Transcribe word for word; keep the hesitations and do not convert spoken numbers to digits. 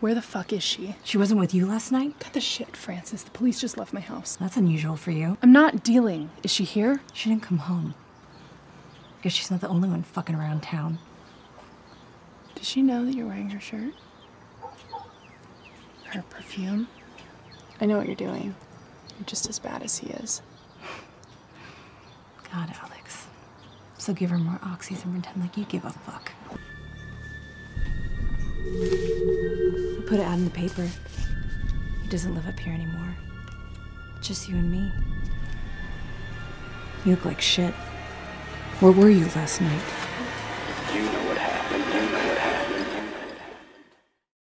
Where the fuck is she? She wasn't with you last night? Cut the shit, Francis. The police just left my house. That's unusual for you. I'm not dealing. Is she here? She didn't come home. Guess she's not the only one fucking around town. Does she know that you're wearing her shirt? Her perfume? I know what you're doing. You're just as bad as he is. God, Alex. So give her more oxys and pretend like you give a fuck. I put an ad in the paper. He doesn't live up here anymore. Just you and me. You look like shit. Where were you last night? You know